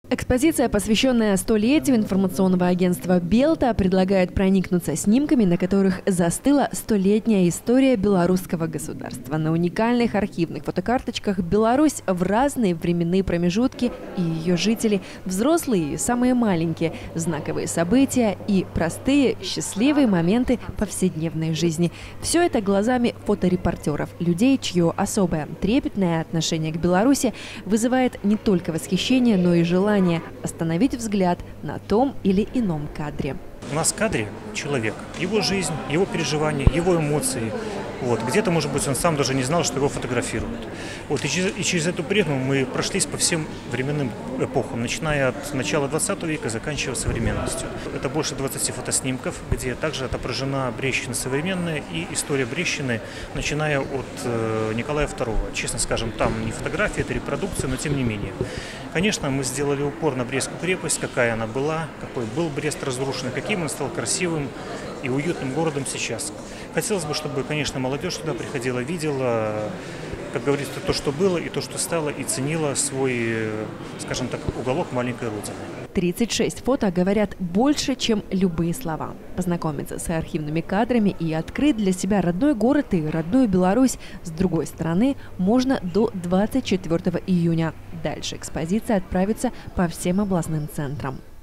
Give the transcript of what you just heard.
Экспозиция, посвященная столетию информационного агентства «Белта», предлагает проникнуться снимками, на которых застыла столетняя история белорусского государства. На уникальных архивных фотокарточках Беларусь в разные временные промежутки и ее жители, взрослые и самые маленькие, знаковые события и простые, счастливые моменты повседневной жизни. Все это глазами фоторепортеров, людей, чье особое трепетное отношение к Беларуси вызывает не только восхищение, но и желание остановить взгляд на том или ином кадре. У нас в кадре человек, его жизнь, его переживания, его эмоции. Где-то, может быть, он сам даже не знал, что его фотографируют. И через эту призму мы прошлись по всем временным эпохам, начиная от начала 20 века, заканчивая современностью. Это больше 20 фотоснимков, где также отображена Брестщина современная и история Брестщины, начиная от Николая II. Честно скажем, там не фотографии, это репродукция, но тем не менее. Конечно, мы сделали упор на Брестскую крепость, какая она была, какой был Брест разрушен, каким он стал красивым и уютным городом сейчас. Хотелось бы, чтобы, конечно, молодежь туда приходила, видела, как говорится, то, что было, и то, что стало, и ценила свой, скажем так, уголок маленькой родины. 36 фото говорят больше, чем любые слова. Познакомиться с архивными кадрами и открыть для себя родной город и родную Беларусь с другой стороны можно до 24 июня. Дальше экспозиция отправится по всем областным центрам.